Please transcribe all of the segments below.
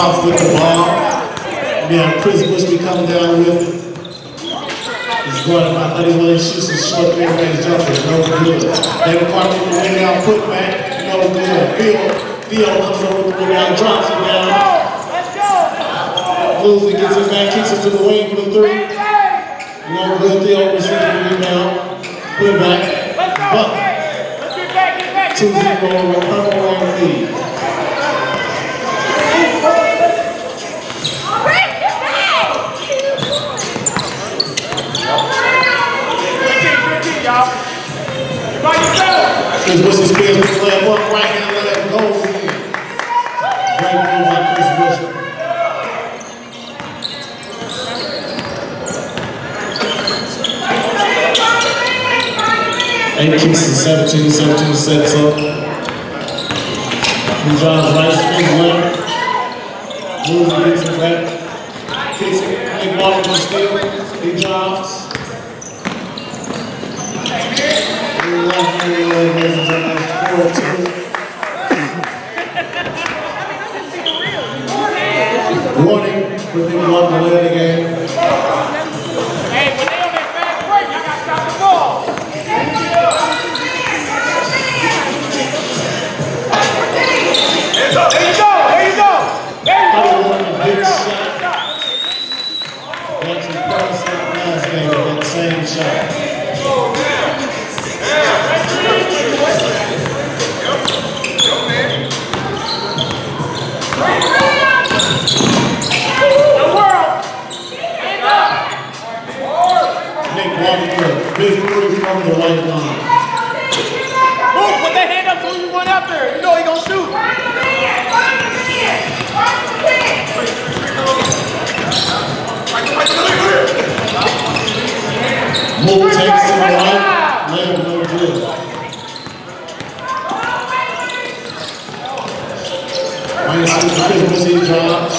off with the ball. Now Chris Bush be coming down with it. He's going about 31 shoots and short mid-range jumpers, no good. David Parker with the wing out putback, no good. Theo comes over with the wing out, drops it down. Moves it, gets it back, kicks it to the wing for the three. No good. Theo receives the rebound. Put it back. Bucket. 2-0 with Purple Rain lead. Chris Bush is playing with the layup up, right hand layup goes in. Great move by Chris Bush. Eight kicks and 17 sets up. He drives right, spins left. Moves and gets it back. Kicks it, big walk on steal. He drives. Warning for people on the way of the game. Hey, when they on that fast break, y'all got to stop the ball. There you go. Big shot. That's his first shot last game with that same shot. Big three from the right line. Move, put that hand up so you went up there. You know he gonna shoot. Move takes to the right. Layup no good. Minus 6 drives.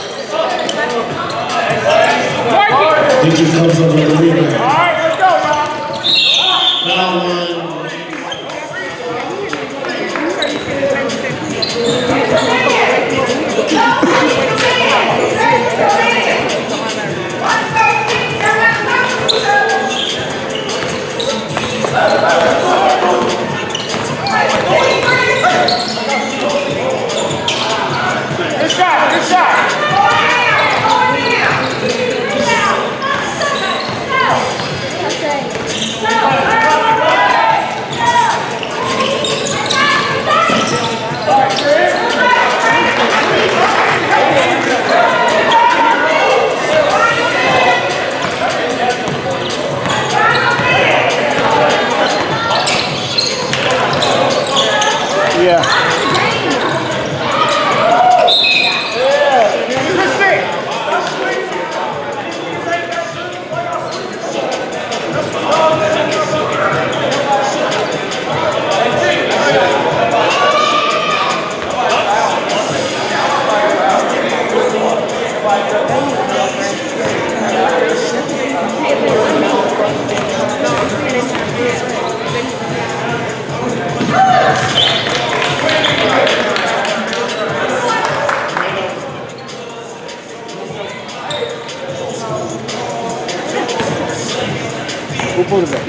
DJ comes up with the rebound. Now one. Good shot. Yeah. We'll pull it back.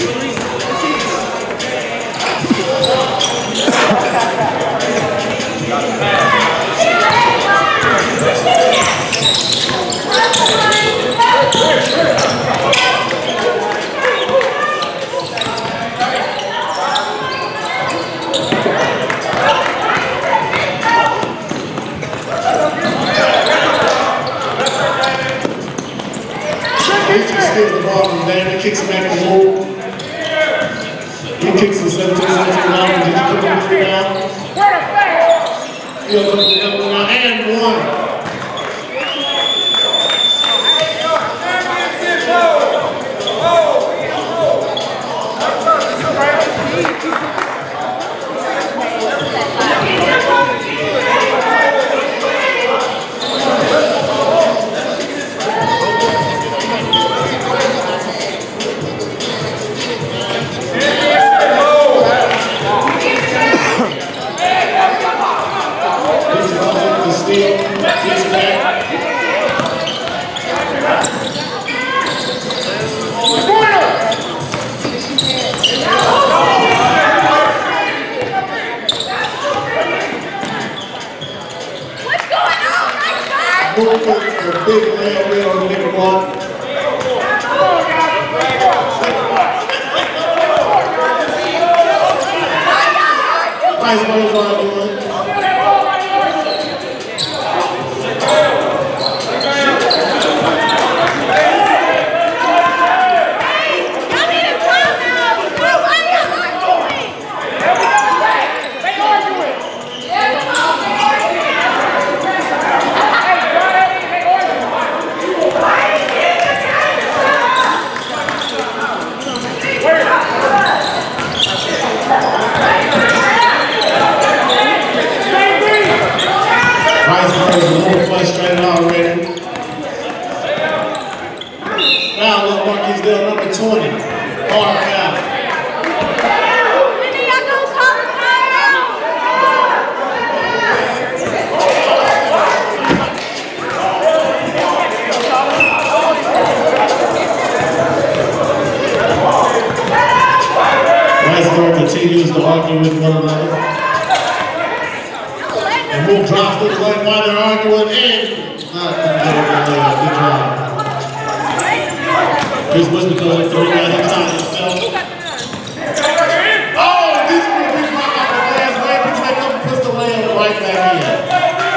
Steals the ball from David, kicks it back to Moore. He kicks it 17 down. Did you come up with the rebound? He'll come up with the rebound and one. move for the big man there on the nigga ball. Nice moves on doing. Frustrated already. Now look, Marquis Bill number 20. Hard foul. Weisberg continues to argue with one another. And Wolf drops to the lane while they're arguing in. Good job. Chris Bush becoming a 3-man time himself. Oh, this will be blocked off the glass way, but they come and push the layup right back in.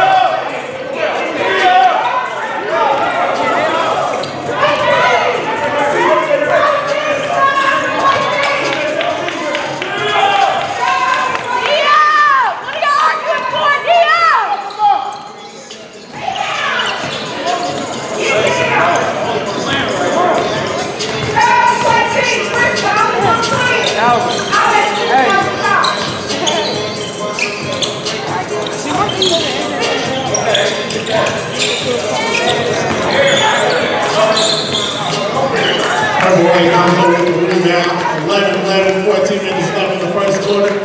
Purple comes over with the rebound. 11, 14 minutes left in the first quarter.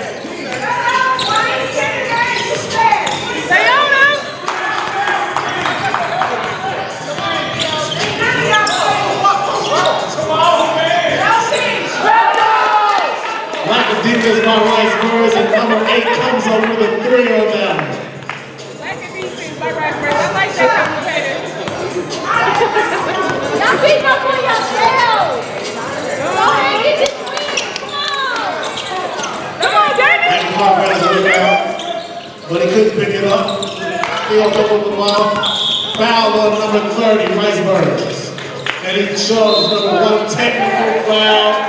Lack of defense by Rice, and number 8 comes over with a 3 on them. Lack of defense by Rice, I like that commentator. Y'all keep up on yourselves. Go ahead, get this win. Come on, David. But he couldn't pick it up. He on top of the ball. Foul on number 30, Riceburg. And he shows number 1 technical foul.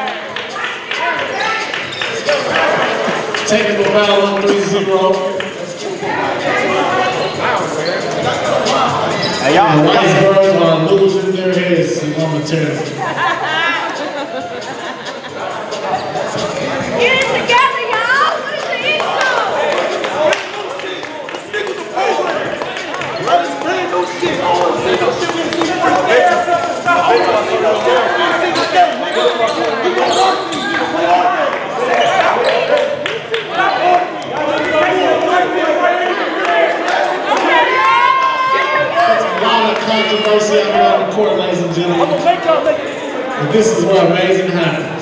Technical foul on 3-0. Hey, y'all. The Riceburgs are losing their heads momentarily. Get it together, y'all. What is the issue? Controversy out on the court, ladies and gentlemen. But this is where amazing happens.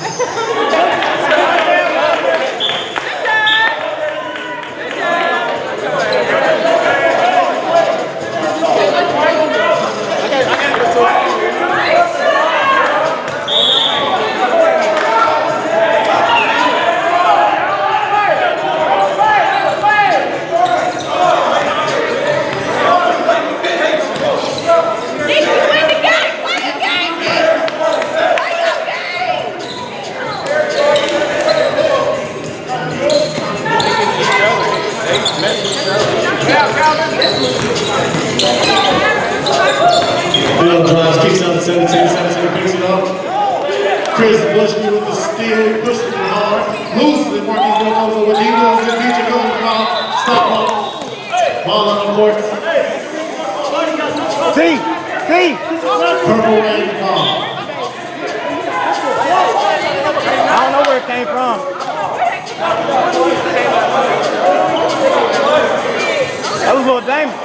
Bill drives, kicks out to 17, 17 picks it up. Chris Bushby with the steal, pushes it hard, loses it. Marquis Bill comes over, he moves it, DJ goes to foul, stop ball on the court. Purple rain ball. I don't know where it came from. That was a little dangerous.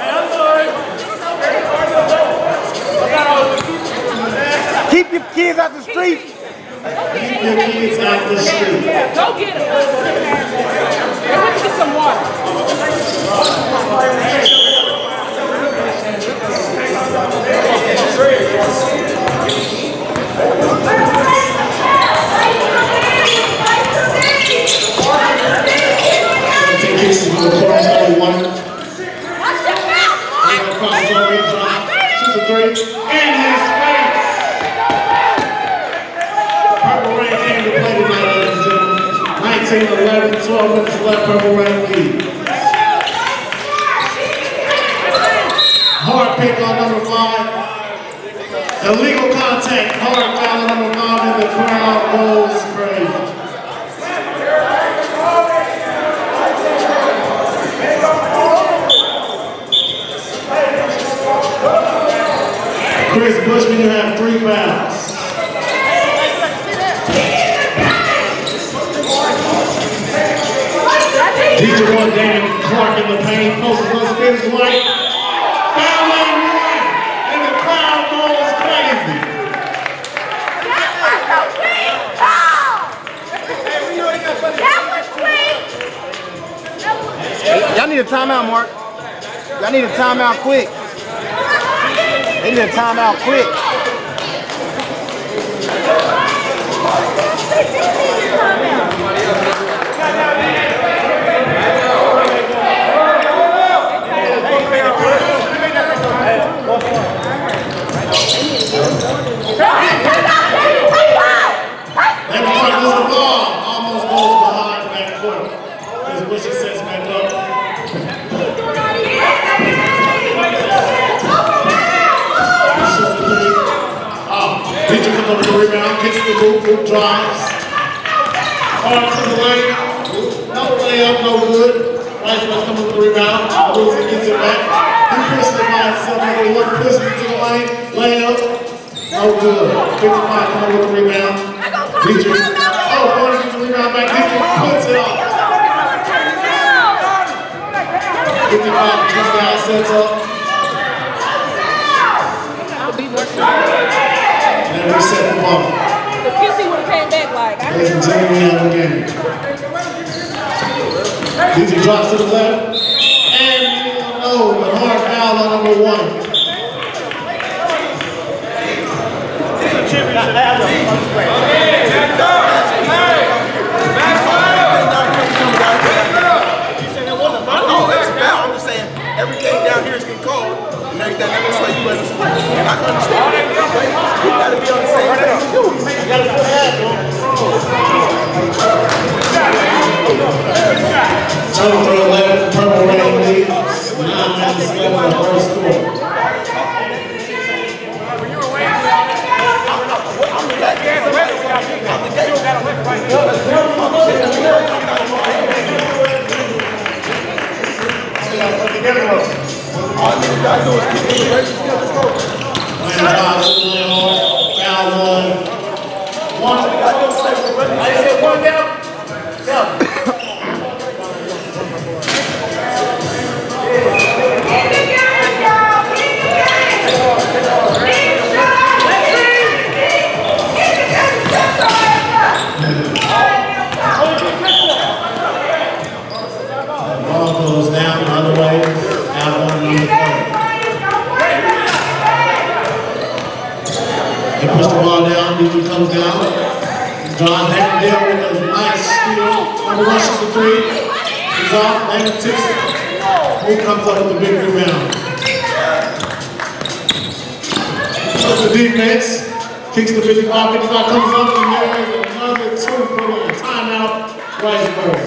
Keep your kids out the street. Keep your kids out the street. Go get them. Let's get some water. Kicks into the corner, only one. Crosses over, he drops, shoots a three, in his face. Purple Rain came to play tonight, ladies and gentlemen. 19-11, 12 minutes left, Purple Rain lead. Hard pick on number 5. Illegal contact, hard foul on number 5, and the crowd goes crazy. Chris Bushman, you have 3 fouls. DJ Boy Damon Clark in the paint, post one spins right. Foul line 1, and the crowd goes crazy. Y'all need a timeout, Mark. Y'all need a timeout quick. They need a timeout quick. Everyone loses the ball. Almost goes behind back court. Chris Bush sets back up. Teacher comes over the rebound, kicks the boot, drives. Hard to the lane. No layup, no good. Rice comes over the rebound. Lucy gets it back. He pushes it by himself. He pushes it to the lane. Layup. No good. 55 come over the rebound. Teacher. Oh, 40 gets the rebound back. Teacher puts it off. 55 comes down, sets up. And reset the ball. The QC would have came back like, I Ladies and gentlemen, we have a game. DJ drops to the left. And no, the hard foul on number 1. I'm just saying, everything down here is getting called. And everything that's why you understand. And I understand. You gotta be on the same page. You gotta feel that, Total for 11, Purple Rain leads. 9 minutes left in the first quarter. All you gotta do is keep the race. Foul 1. I said one down. Ball goes down the other way. Out on number 3. He pushes the ball down. DJ comes down. John Hackendale with a nice steal. Number 1 shoots the 3. He's off. Damon tips it. Who comes up with the big rebound? Does the defense. Kicks the 55. 55 comes up and there is another 2 for the timeout. Riceburg.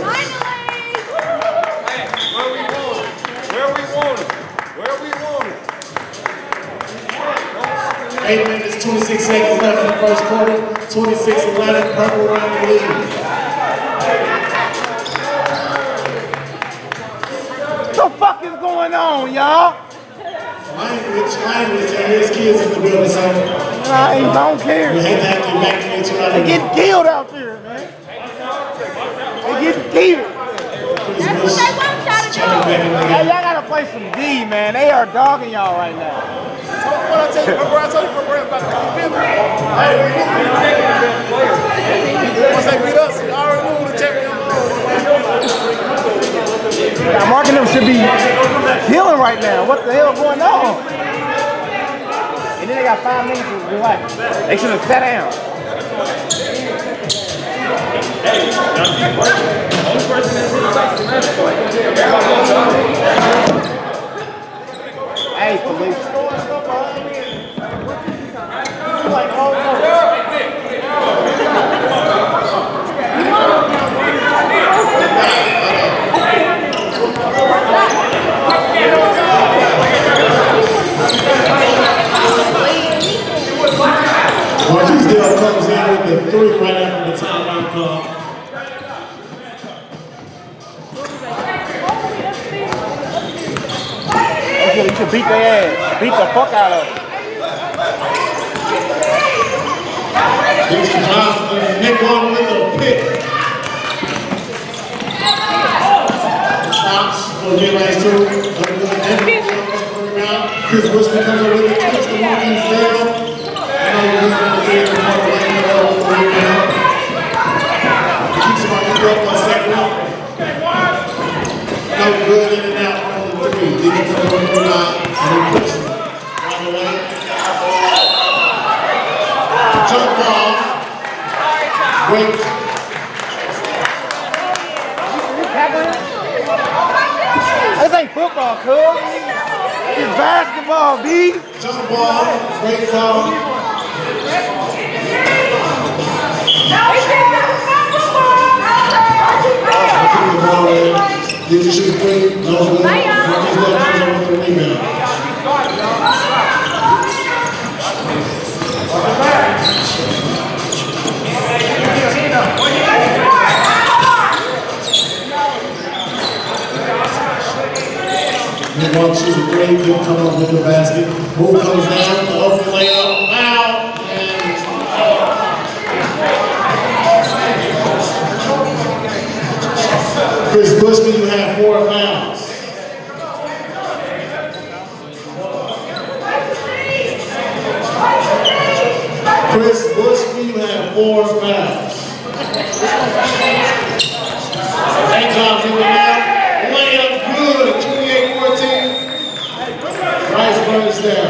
Where we want it. 8 minutes, 26 seconds left in the first quarter. 26-11, Purple Rain lead. What the fuck is going on, y'all? Language, and his kids in the building, so I don't care. we hate to have to evacuate you out They of getting killed out there, man. They getting killed. Hey, y'all gotta play some D, man. They are dogging y'all right now. What I tell you, remember I told you about the defense? Once they beat us, you already know who the champion Yeah, Mark and them should be healing right now. What the hell going on? And then they got 5 minutes to relax. They should have sat down. Hey, police. Marquisdale comes in with the 3 right after the timeout call. You should beat their ass. Beat the fuck out of them. Dixon Johnson, Nick on with the pick. Stops for J. Rice 2. Chris Bushman comes over with the twist to Marquisdale. Keeps Marquisdale for a second. No good in and out on the 3. Then he comes over the 9 and then puts him right away. Jump ball. Great. This ain't football, cuz. It's basketball, B. Jump ball. Great call. Did you shoot 3? No good. Marquisdale comes over with the rebound. Nick Walker shoots a 3, good come up with the basket. Move comes down, the open layup, foul, and Chris Bushman, you have 4 fouls. Chris Bushman, you have 4 fouls. St. John's in the now. Layup good, 28-14. Rice burns down.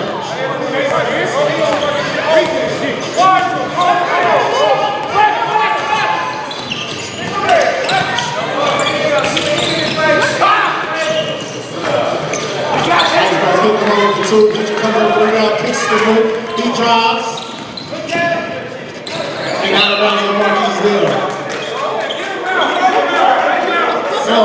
Mitchell comes over the rebound, kicks the move, he drives. And out of bounds the Marquisdale. So.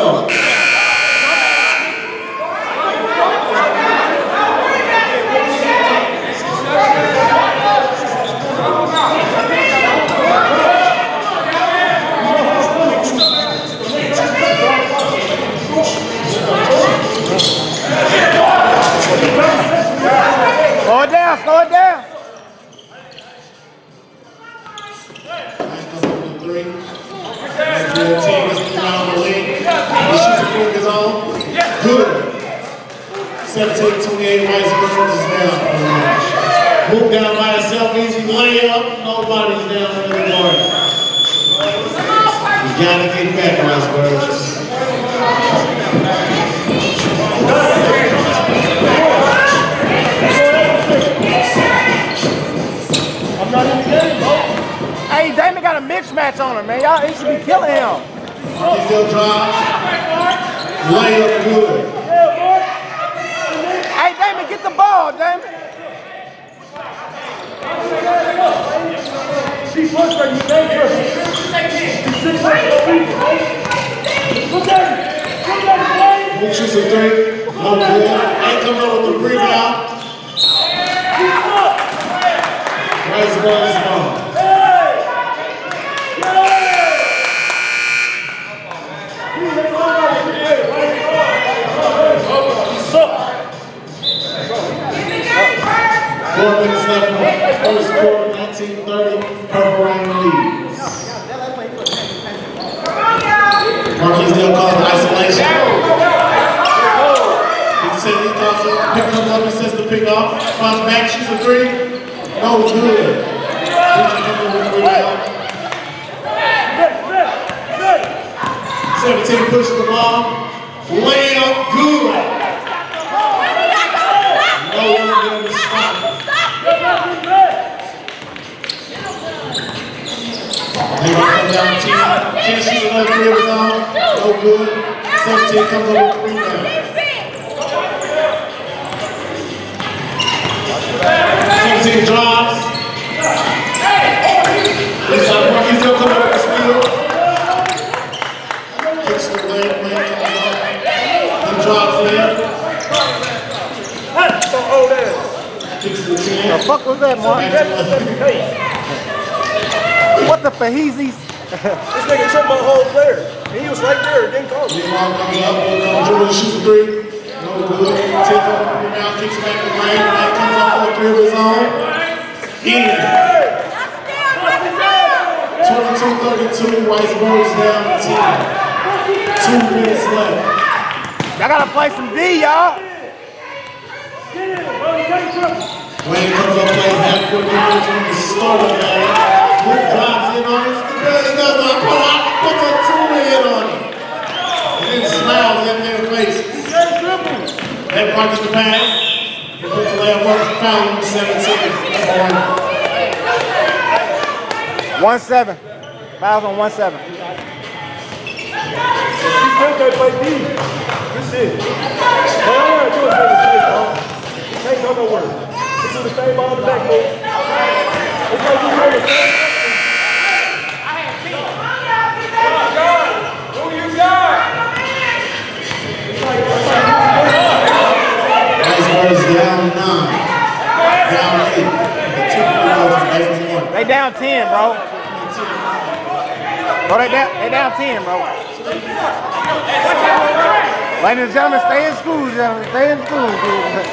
Slow it down, slow it down. The team is around the league. He shoots the free his own. Good. 17-28, Rice Burns is down. Move down by himself, easy layup. Nobody's down in the guard. You gotta get back, Rice Burns. Hey, Damon got a mismatch on him, man. Y'all, he should be killing him. He still drives. Layup good. Hey, Damon, get the ball, Damon. Who shoots a 3? No good. Ain't coming up with the rebound. Rice Burns ball. First quarter, 1930, Purple Rain leads. Marquisdale calls isolation. He said he thought so. Pick comes up and sets the pick off. Spots back, shoots a 3. No good. 17 pushes the ball. Layup good. No one getting the spot. down 10. Can't shoot another three of his own. No good. 17 comes over with 3 now. 17 drives. This time Marquis still coming up with the steal. Kicks the lane comes up. He drops in. Kicks the 10. The fuck was that, Mark? What the faheezes? This nigga tripped my whole player. And he was right there, didn't call me. Meanwhile, comes up, Jordan shoots a 3. No good. Take up, rebound, kicks back the lane. Lane comes up for a 3 of his own. In. 22-32, Weisberg's down 10. 2 minutes left. Y'all gotta play some D, y'all. Wayne comes up, plays half court defense from the start of the game. Luke drives in on him. He does not pull out, puts a 2 in on him. And then smiles in their faces. That pockets the pass. He puts the layup up, foul on 17. 1-7. Fouls on 1-7. He still can't play D. This shit. All I gotta do is play the same ball. He can't go nowhere. He do the same ball in the back move. It's like you know the same. Who you got? Weisberg's down 9. Down 8. They down 10, bro. Bro, they down 10, bro. Ladies and gentlemen, stay in school, gentlemen. Stay in school, dude.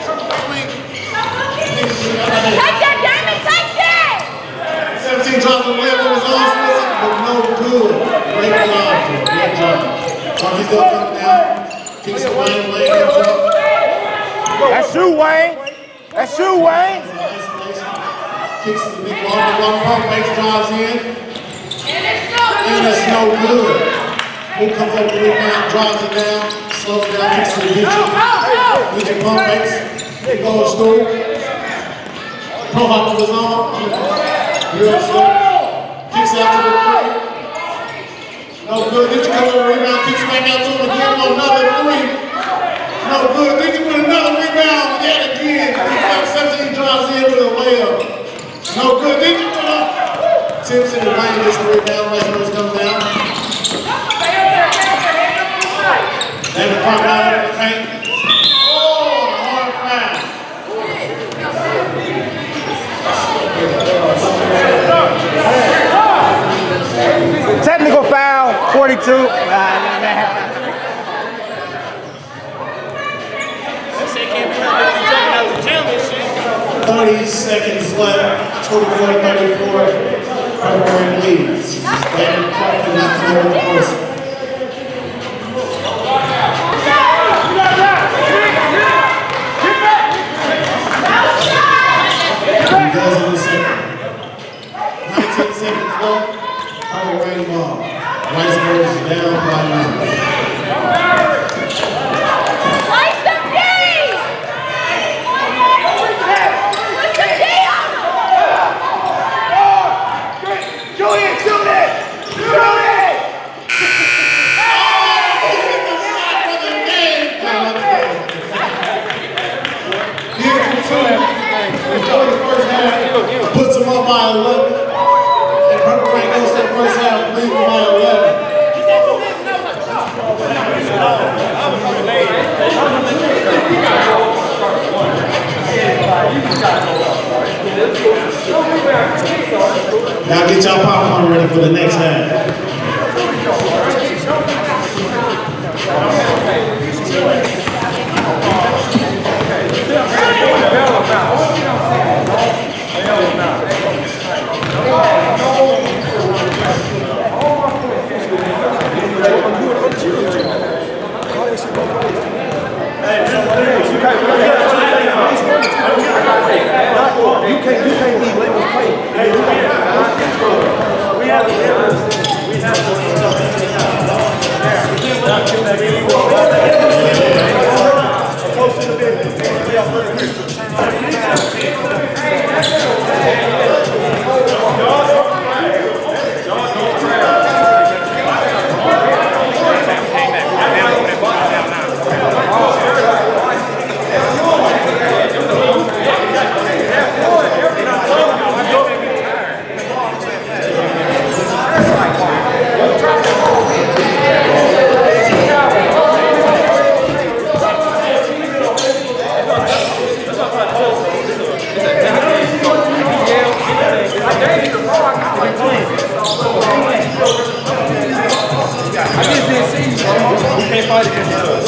Take that, Damon, take that! 17 drops on the layup on his own, but no good. Great job, great job. Marquis still coming down. Kicks the lane, comes up. That's you, Wayne. That's you, Wayne. Kicks the big long pump, makes drives in. And it's no good. Who comes up with the rebound, drives it down, slows it down, kicks to the Legion. Legion pump fakes. He goes through. Pro hop to his own. Real slow. Kicks out to the 3. No good. Legion comes over the rebound, kicks back out to him again on another 3. No good. Legion with another rebound yet again. 17 drives in with a layup. No good. Legion put up. Tips in the lane, gets the rebound, Weisberg comes down. David Park out in the paint. Oh, hard foul. Technical foul, 42. 30 seconds left, 24-34. February leads. David Park did not come over the course. He does in the second. 19 seconds left. February ball. Weisberg is down by 9. Puts him up by 11. And Purple Rain goes to the first half, leading by 11. Now get y'all popcorn ready for the next half. You can't leave Lakers play. We have can't fight against each other.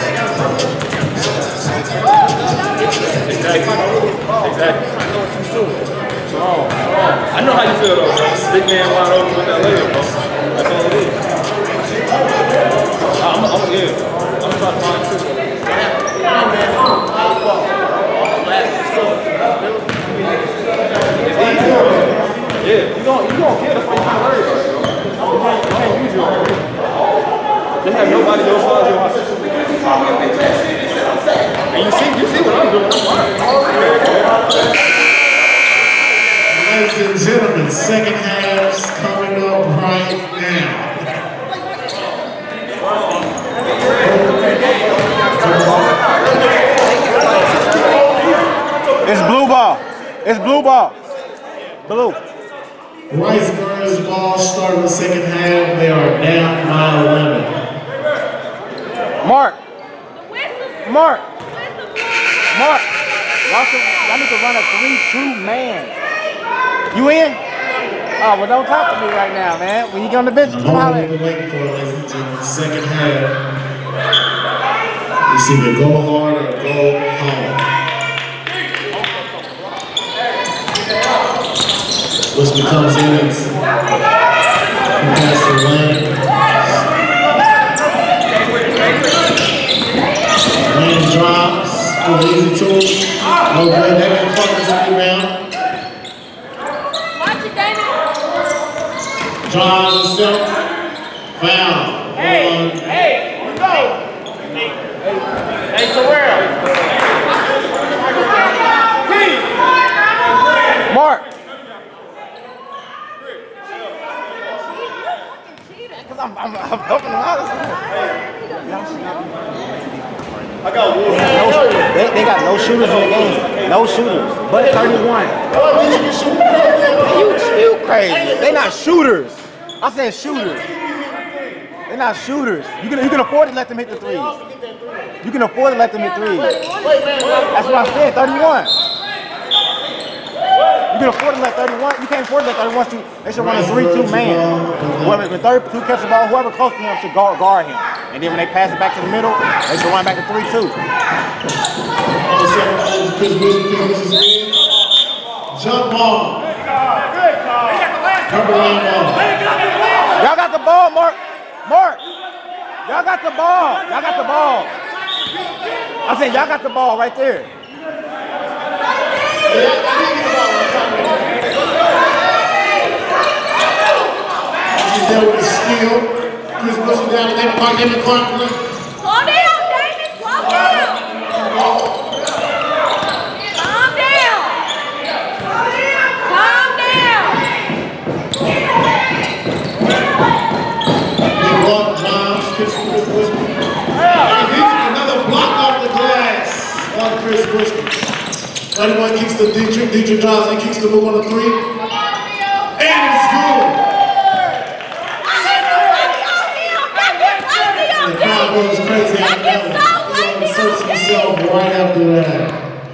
Exactly. I know how you feel though, bro. Big man wide open with that layup, bro. That's all it is. I'm trying to find two. It's easy. Yeah, you gonna get it. That's why you're not worried about it. You can't use your own. They have nobody else on your house. And you see what I'm doing. Ladies and gentlemen, second half's coming up right now. It's blue ball. It's blue ball. Blue. Riceburg's ball starting the second half. They are down by 11. Mark. Mark. Mark. Y'all need to run a 3-2 man. You in? Oh, well, don't talk to me right now, man. When you get on the bench, come out. We're waiting for it, ladies and gentlemen. Second half. You see the go hard or go home. Which becomes innings. Pass the lane. Lane drops. Easy two. No good. That can fuck this rebound. Draws himself. Foul. Hey, you go. Hey, Terrell. Mark. I'm helping them out. I got one. They got no shooters in the game. No shooters. But 31. You crazy. They not shooters. I said shooters. They're not shooters. You can afford to let them hit the threes. You can afford to let them hit threes. That's what I said, 31. You can afford to let 31. You can't afford to let 31 shoot. They should run a 3-2 man. Whoever, when 32 catches the ball, whoever close to him should guard him. And then when they pass it back to the middle, they should run back to 3-2. Jump ball. Number 1 ball. Y'all got the ball, Mark. Mark. Y'all got the ball. Y'all got the ball. I'm saying y'all got the ball right there. He's there with his skill. Chris pushing down the left pocket in the corner. Slow down, David. Slow down. Calm down. Calm down. Big walk, Johns. Chris Bushman. Another block off the glass on Chris Bushman. 31 keeps the Dietrich Johnson keeps the move on the 3. And it's good. The crowd goes crazy after that one. He inserts himself right after that.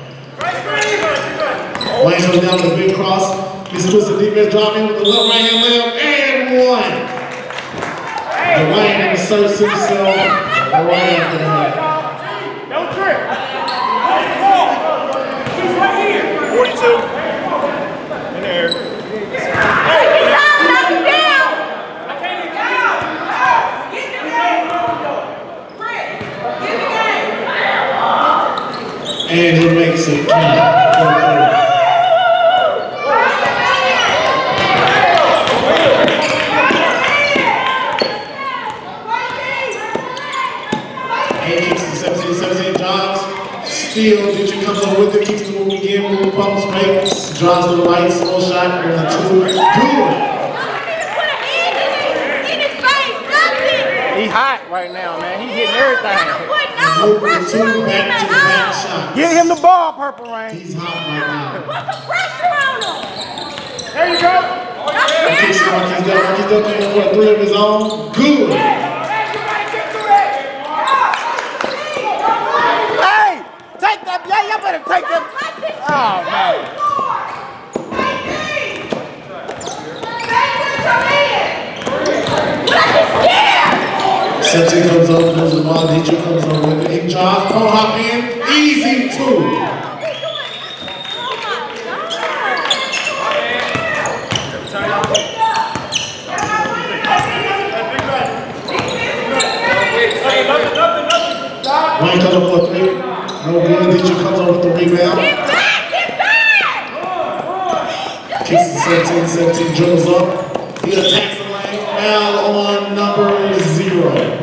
Wayne goes down the big cross. He splits the defense, drop in with the left right hand layup, and one. And Wayne inserts himself right after that. Don't trip. He's right here. 42. In the air. And he makes it count. And kicks to 17 Johns. Steal, Dietrich comes over with it, keeps the move again, move pumps, makes. Johns to the right, slow shot, and a 2. Good. He hot right now, man. He hitting everything. Moving 2 back to the back shot. Get him the ball, Purple Rain. He's hot right now. Put some pressure on him. There you go. He kicks it Marquis Dunn. Marquis Dunn coming for a 3 of his own. Good. Hey, take that. Yeah, y'all better take that. Oh, man. 17 17 comes up, moves the ball, Dietrich comes up with it. He drives, pro hop in, easy 2. Wayne comes up for a 3. No good. Dietrich comes up with the rebound. Get back! Get back! Kicks the 17 dribbles up. He attacks the lane. Foul on number 0.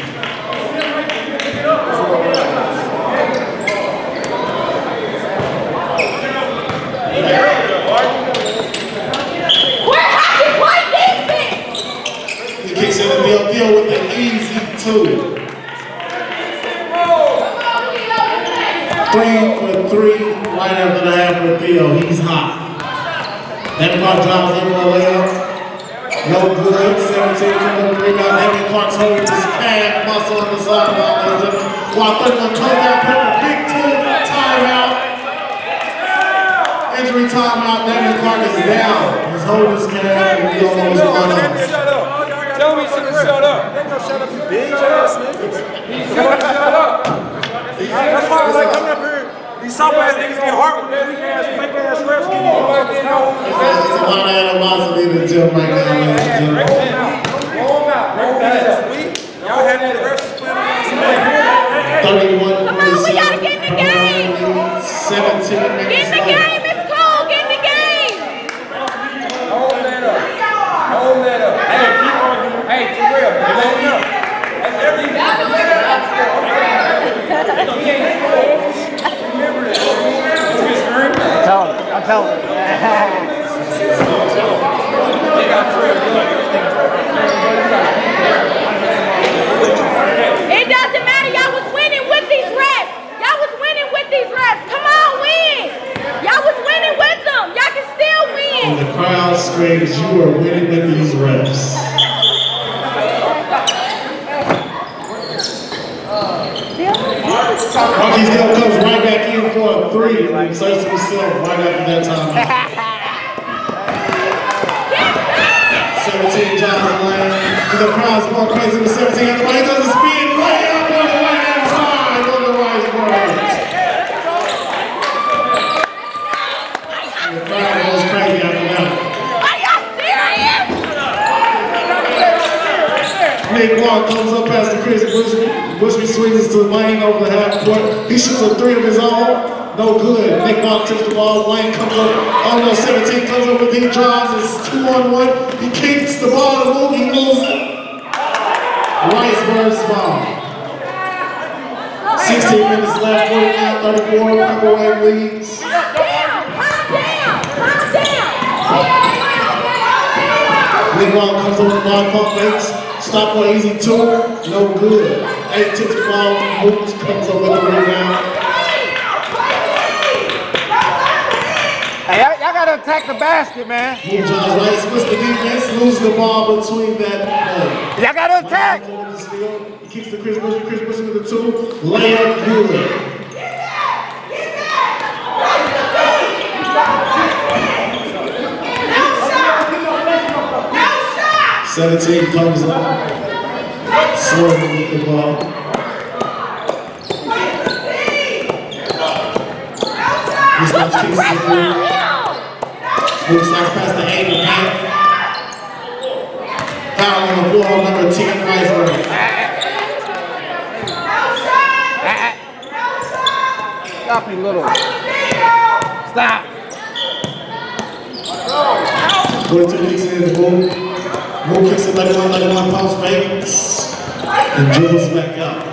He kicks in the deal with an easy 2. 3 for 3 right after the half for Theo. He's hot. That Clark drives in for a layup. No good. 17 comes up the rebound. Evan Clark's holding his calf muscle on the sideline. While 31 comes down, put a big 2 timeout. Injury timeout. Evan Clark is down. He's holding his calf and we don't know what's going on. Tell me he shouldn't shut up. They gonna shut up, you bitch ass niggas. He shouldn't shut up. That's why I was like coming up here. These soft ass niggas get hard with their weak ass, fake ass refs. There's a lot of animosity in the gym right now, ladies and gentlemen. Y'all had the refs playing on 31-27. We gotta get in the game. 17 minutes Get in the game, it's cool. Get in the game. Hold that up. Hold that up. Hey, keep arguing. Hey, Terrell, hold up. That's everything. I'm telling you. It doesn't matter. Y'all was winning with these reps. Y'all was winning with these reps. Come on, win. Y'all was winning with them. Y'all can still win. And the crowd screams, you are winning with these reps. Marquis Dale comes right back in for a 3 and inserts himself right after that time. 17 Johnson Lane. The crowd's going crazy with 17 on the way. He does a spin layup on the right hand side on the right side. The crowd goes crazy after that. Are y'all serious? Nick Walk comes up past the Chris Bushby swings to Wayne over the half court. He shoots a 3 of his own. No good. Nick Walk tips the ball. Wayne comes up. Oh no, 17 comes up with deep drives. It's 2-on-1. He kicks the ball to move. He moves it. Rice versus ball. 16 minutes left. 49-34. Microwave leads. Calm down. Calm down. Calm down. Nick Walk comes up with the ball. Pump fakes. Stop for easy 2. No good. 8 tips the ball. Moves. Comes up with the rebound. Hey, y'all gotta attack the basket, man. Move John's right, splits the defense, loses the ball between that play. Y'all gotta attack. He kicks to Chris Bushby with the 2. Layup good. No shot! 17 comes up. Slowly with the ball. He stops kicks the 3. Move stops past the 8 and 9. Foul on the floor, number 10, Riceburg. Stop, you little. Stop. 42 kicks in the move. Move kicks at 31, pumps fakes. And dribbles back out.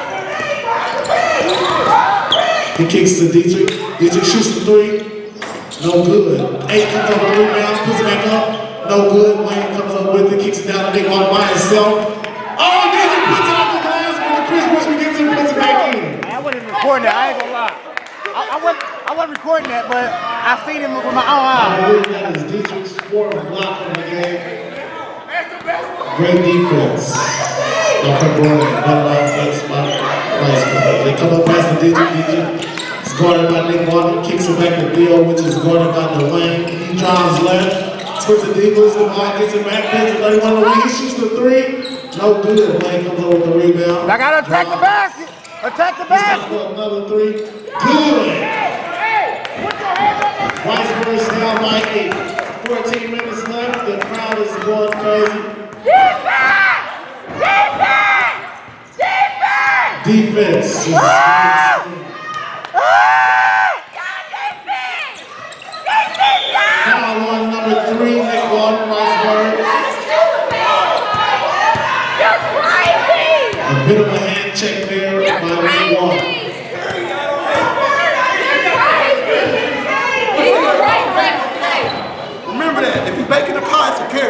He kicks to Dietrich. Dietrich shoots the 3. No good. 8 comes up with the rebound, puts it back up. No good. Wayne comes up with it, kicks it down to Nick Walk by himself. Oh, Dietrich puts it off the glass when Chris Bushby gets it and puts it back in. I wasn't recording that. I ain't gonna lie. I wasn't recording that, but I seen him with my own eyes. I believe that is Dietrich's 4th block in the game. Great defense. Don't put ball in. Better off that spot. They come up past the Dietrich. It's guarded by Nick Walker. Kicks it back to Leo, which is guarded by Dwayne. He drives left. Twists it deep, loses the ball, gets it back, pins it 31 away. He shoots the 3. No good. Wayne comes over with the rebound. I gotta attack the basket. Attack the He's got basket. another three. Good. Riceburg's down by 8. 14 minutes left. The crowd is going crazy. Defense. Foul on number 3, Nick Gordon, Riceburg. A bit of a hand check there by Nick Gordon. Remember that. If you baking a pie, it's a carrot.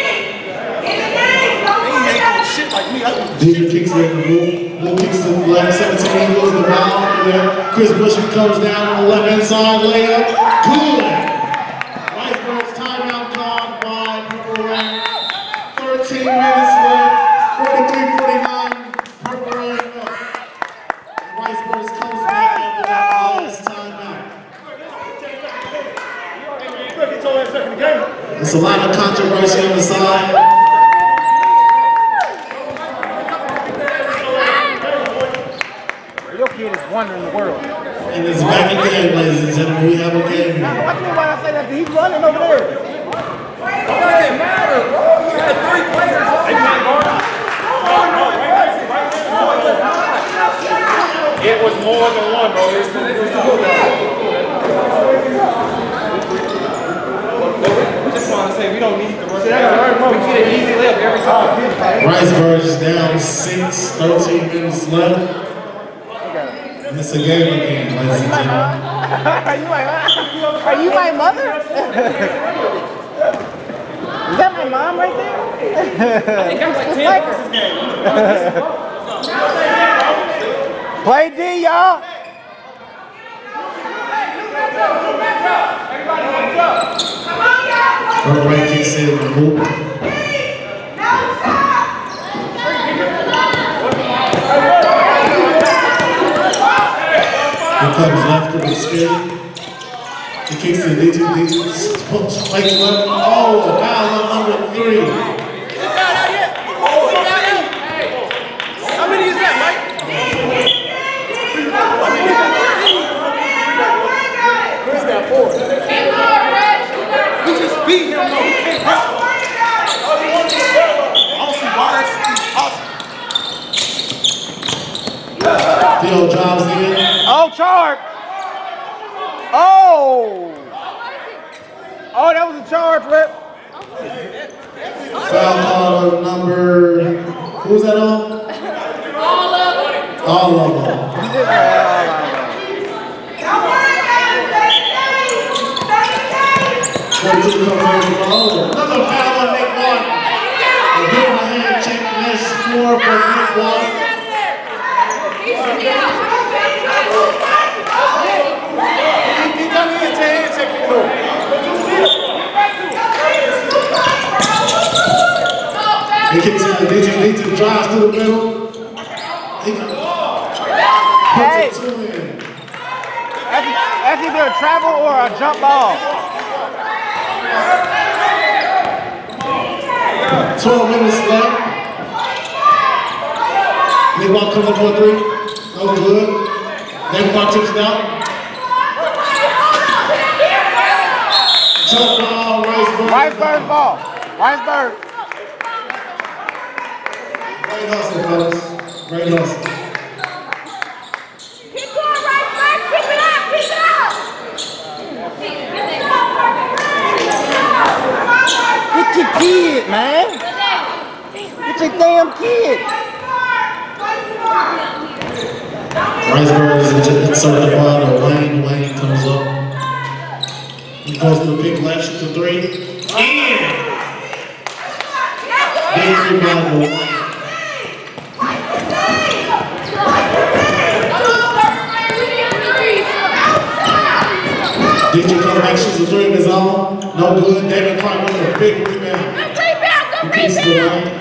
They ain't making shit like me. DJ kicks in the room. Blue kicks to the left. 17 goes the foul there. Chris Bushman comes down on the left hand side. Layup. Good. Riceburg's timeout called by Purple Rain. 13 minutes left. 43-49. Purple Rain up. Riceburg comes back after that last timeout. There's a lot of controversy on the side. Your kid is wondering the world. And it's back again, ladies and gentlemen. We have a game here. Watch me while I say that. He's running over there. It doesn't matter, bro. You got 3 players. They can't guard him. It was more than one, bro. It was two. We just want to say we don't need to run. We get an easy layup every time. Riceburg is down 6, 13 minutes left. And it's a game again, ladies and gentlemen. Are you my mother? Is that my mom right there? I think that's like 10 versus game. Play D, y'all. Purple Rain kicks in the hoop. He comes left to the spin. He kicks to the D2, spikes left. Oh, foul on number 3. How many is that, Mike? Chris got 4. We just beat him, though. He can't run. I don't see why it's possible. Theo drives in. Oh, charge. Oh. Oh, that was a charge, Rip. Foul call on number, who was that on? All of them. All of them. 22 comes over. Oh, another foul on Nick Gordon. A bit of a hand check, and that's score for Nick Gordon. He coming in to hand check it through. He kicks in the D2, drives to the middle. He Hey. puts it to him. That's either a travel or a jump ball. 12 minutes left. Nick Gordon comes up for a 3. No good. David Clark tips it out. Jump ball, Riceburg. Riceburg ball. Riceburg. Great hustle, fellas. Great hustle. Keep going, Riceburg. Keep it up. Keep it up. Get your kid, man. Get your damn kid. Riceburg is inserted the ball to Wayne. Wayne comes up. He goes to the big left, shoots a 3. And big rebound to Wayne. DJ comes back, shoots a 3 of his own. No good. David Clark with a big rebound. He kicks to Wayne.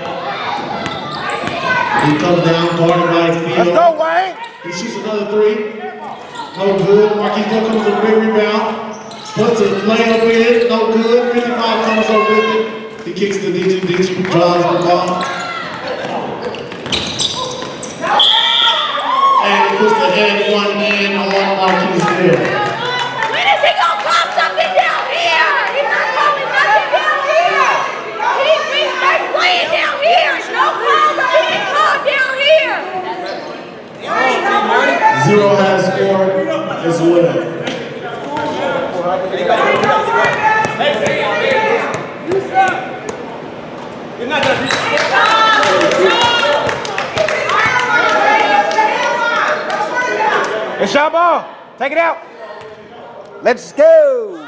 He comes down, guarded by Theo. Let's go, Wayne. He shoots another 3. No good. Marquis Gill comes with a big rebound. Puts a layup in. No good. 55 comes up with it. He kicks to DJ. DJ drives the ball. puts the head one in on Marquise Gill. When is he gonna call something down here? He's not calling nothing down here. We start playing down here. No calls are being called down here. Zero has scored as well. It's your ball. Take it out. Let's go.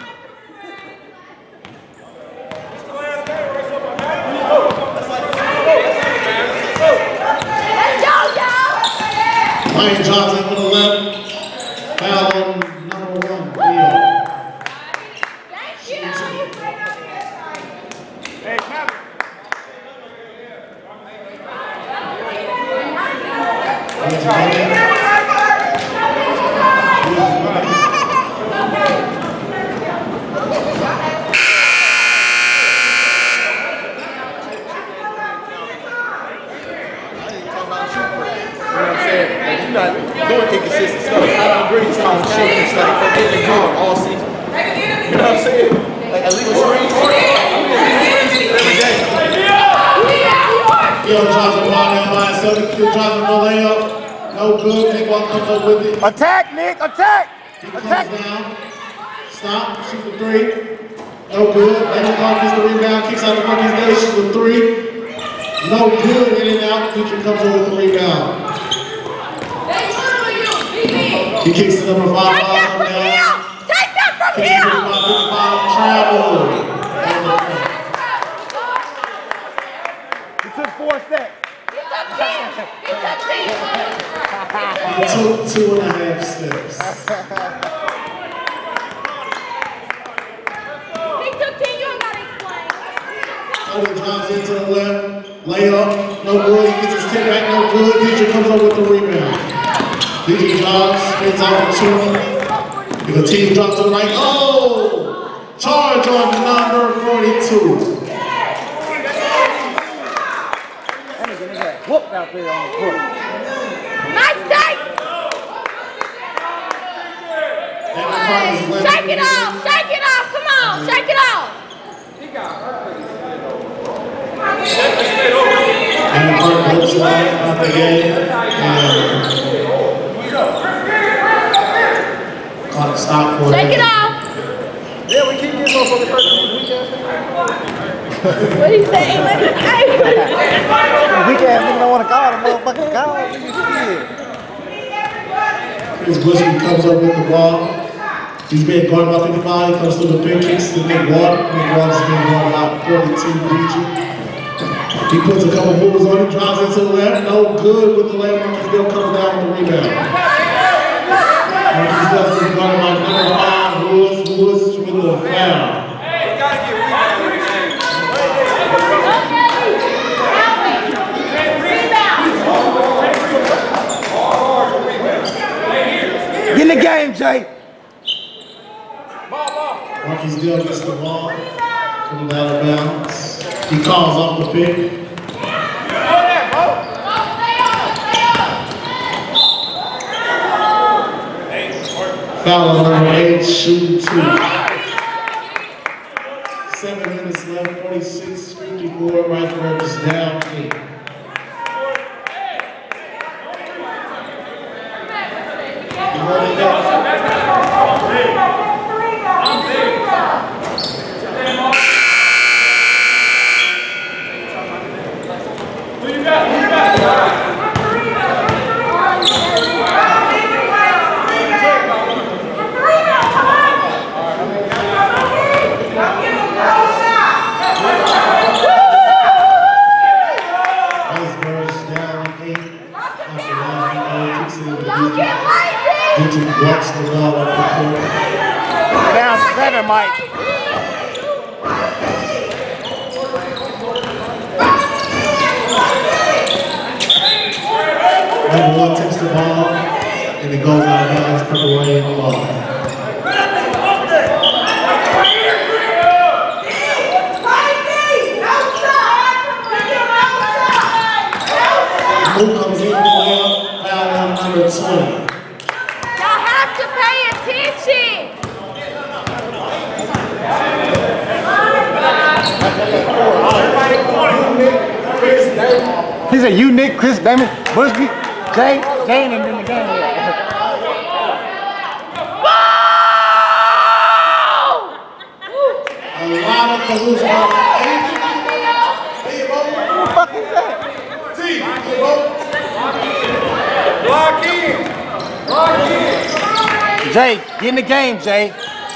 Mike Johnson for the left. Foul on number 1, Leo. Thank you. Hey, Kevin. You're not doing inconsistent stuff. I agree. It's kind of shit. It's like from getting good all season. You know what I'm saying? Like illegal screens. Every day. Yo, Johnson ball down by himself. Johnson for layup. No good. Nick Walk comes up with it. Attack, Nick. Attack. He comes down. Stop. Shoot the 3. No good. Nick Walk gets the rebound. Kicks out the Marquise Gill. Shoots the 3. No good. In and out. Future comes over with the rebound. He kicks to number 5. Take that from him! Take that from him! Travel. He took 4 steps. He took 2.5 steps. He took 10, you ain't gotta explain. Cody Johnson to the left. Layup. No good. He gets his 10 back. No good. Teacher comes up with the rebound. DJ Jones spins out for 2. The team drops to the right. Oh! Charge on number 42. That nigga got whooped out there on the court. Nice take! Shake it off! Shake it off! Come on! Shake it off! And Park looks like out the game. Stop for Shake it off! Yeah, we keep getting motherfuckers hurt these weekends. What he say? Weak ass nigga don't want to call the motherfucking call. Chris Bushman comes up with the ball. He's being guarded by 55. He comes to the big kicks to Nick Ward. Nick Ward is being guarded by 42 DJ. He puts a couple moves on it, drives it to the left. No good with the layup. Marquise Gill comes down with the rebound. Marquise Gill is guarded by number 5, Lewis with the foul. Get in the game, Jay. Marquise Gill gets the ball from the out of bounds. He calls off the pick. Foul on number 8, shooting 2. 7 minutes left, 46-54. Riceboro is down 8. You ready to go? Walks the ball up the court. Down 7, Mike. Number 1 takes the ball, and it goes out of bounds, put away in the ball. Move comes in for the layup, foul on number 20. He said, you, Nick, Chris, Damon, Busby, Jay, and in the game. A lot of Cahoos. Who the fuck is that? Lock in. Lock in. Jay, get in the game, Jay.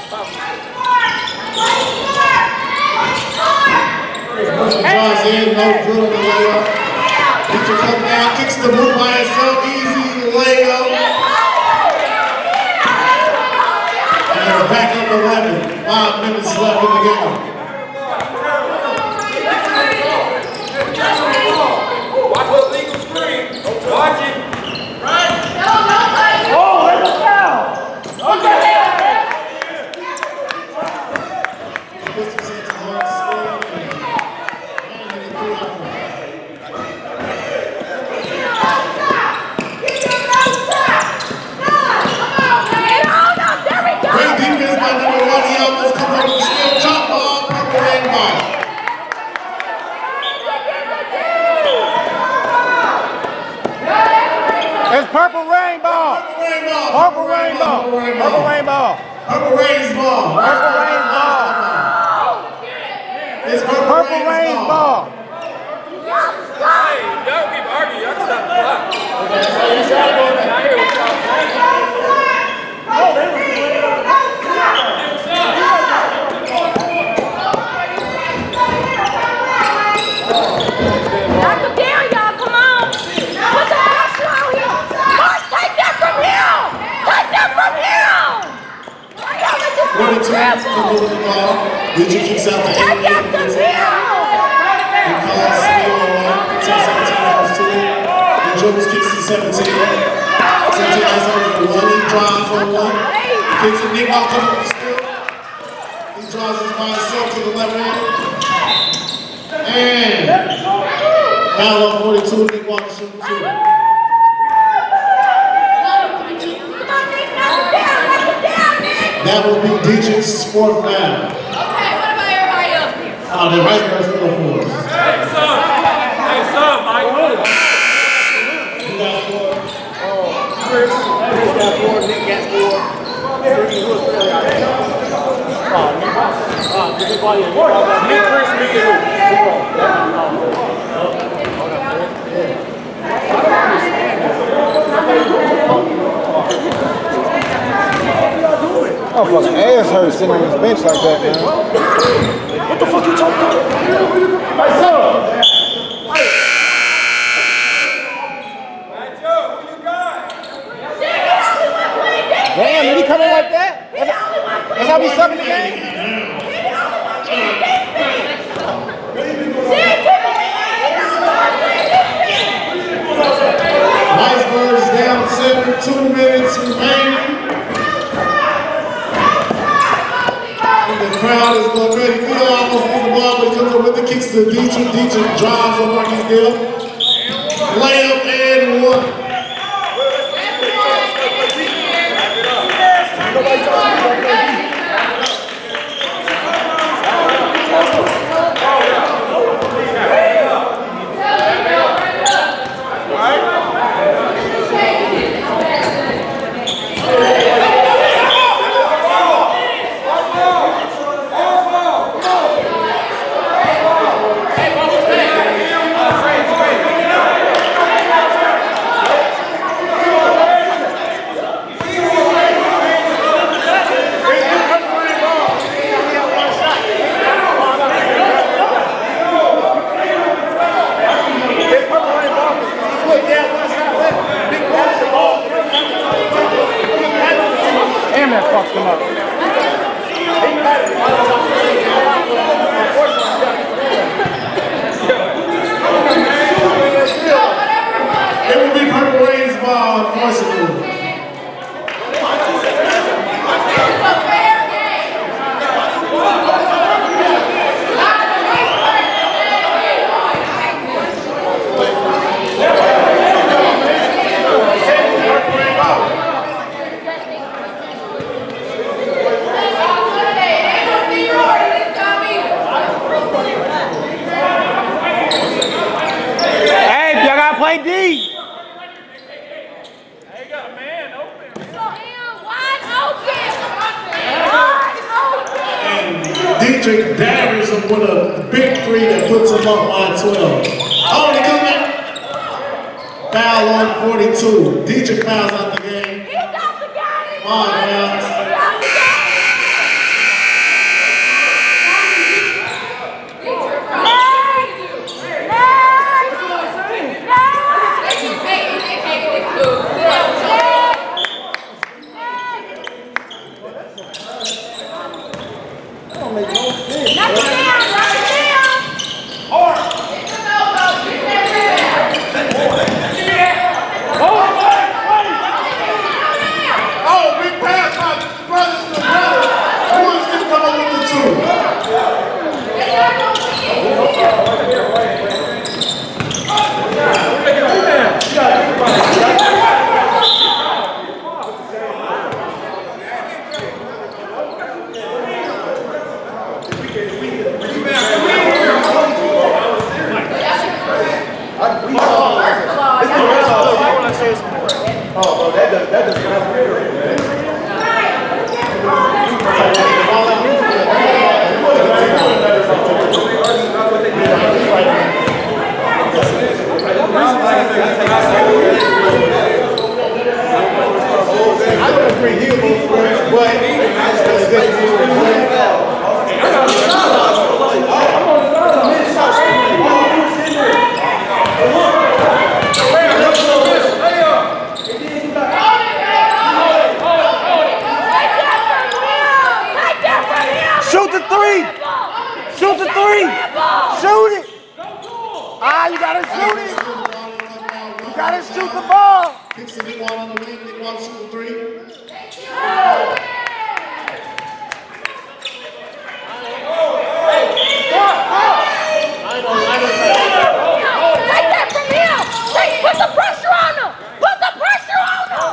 Draws in, no good on the layup. Victor comes down, kicks the boot by himself, easy layup. And they're back up 11. 5 minutes left in the game. Watch the legal screen. Watch it. Right. Oh, there's a foul. Okay. Great defense by number 1. He almost comes up with the steal. Drop ball, Purple Rainbow. It's Purple Rainbow. Purple Rainbow. Purple Rainbow. Purple Rainbow. Purple Rain's ball. Purple Rain's ball. It's Purple Purple Rain's ball. Hey, y'all keep arguing. Y'all can stop the clock. I hear what y'all Knock him down, y'all. Come on. Put the pressure on him. Mark, take that from him. Take that from him. Y'all are just 42 minutes to move the ball. Richard kicks out the 8. take that from him. Because steal on 10-17 hours to it. The Jones kicks to 17. 17 has over the 1. He drives on 1. Kicks to Nick out coming with the steal. He draws his by himself to the left hand. And foul on 42. Nick Walker shooting 2. Come on, Nick. Knock him down. Knock him down, Nick. That will be Dietrich's 4th foul. Okay, what about everybody else here? Oh, the right first middle for us. Hey, son. Hey, son, Mike. Who got 4? Chris got 4, Nick got 4. Nick, Chris, me, and who? Oh, fucking ass hurt sitting on this bench like that, man. What the fuck you talking about? My son! Hey, Joe, who you got? Damn, did he come in like that? That's how we subbing the game? Iceberg is down 7, 2 minutes remaining. And the crowd is going ready. He almost gets the ball, but he comes up with the kicks to Dietrich. Dietrich drives on Marquis Gill. Layup and 1. Damn, that fucked him up. It will be Purple Rain's ball, unfortunately. Dietrich Davies with a big three that puts him up by 12. Oh, they come back. Foul on 42. Dietrich fouls out the game. He's out the game. Come on, man. He's out the game. Shoot the three! Shoot the three! Shoot it! Ah, you gotta shoot it! You gotta shoot the ball! Picks the big one on the wing, big one shoot the three. Take that from him! Put the pressure on him! Put the pressure on him!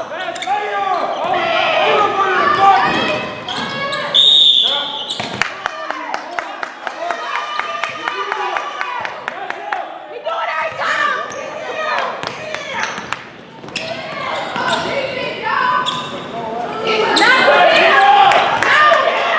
He do it every time! Not with him! Not with him!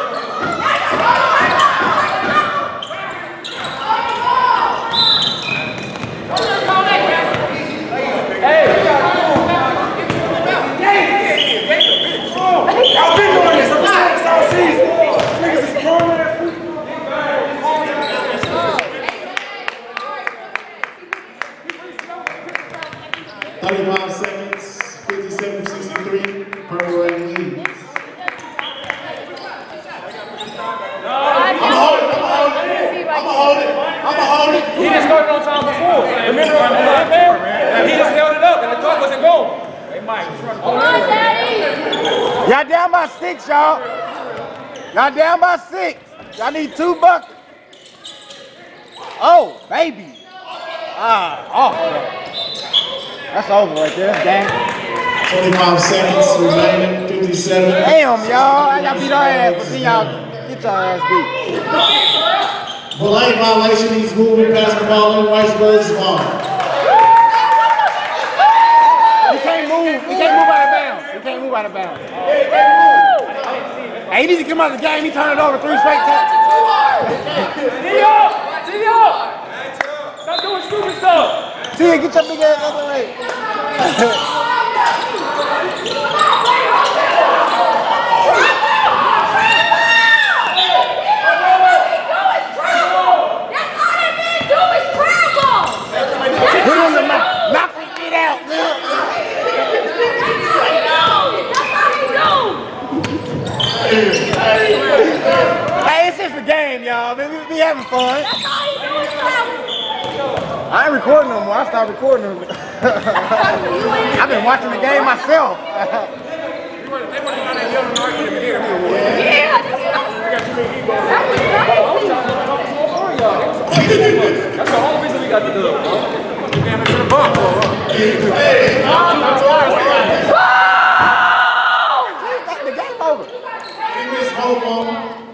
I've been doing this. I'm saying this all season. Niggas is grown ass. 35 seconds, 57-63, Purple Rain leads. I'm a hold it. He just started on time before. Remember on the left hand? He just held it up and the clock wasn't going. Hey, Mike, Come on, Daddy! Y'all down by 6, y'all. Y'all down by 6. Y'all need 2 buckets. Oh, baby. That's over right there. Dang. 25 seconds remaining, 57. Damn, y'all. I got beat our ass, but then y'all get your ass beat. For lane violation, he's moving past the ball in Rice Brothers Farm. He can't move. He can't move out of bounds. He can't move out of bounds. Hey, he needs to come out of the game. He turned it over 3 straight times. T.O. Stop doing stupid stuff. Tia, get your big ass out of the way. Put on the mouth. Knock his feet out. Hey, it's just a game, y'all. We be having fun. I ain't recording no more. I stopped recording them. I've been watching the game myself. They weren't trying to yell and argue in the beginning. That's the only reason we got to do it, bro. Damn, it's in the bump, bro. The game over. He missed hope on him.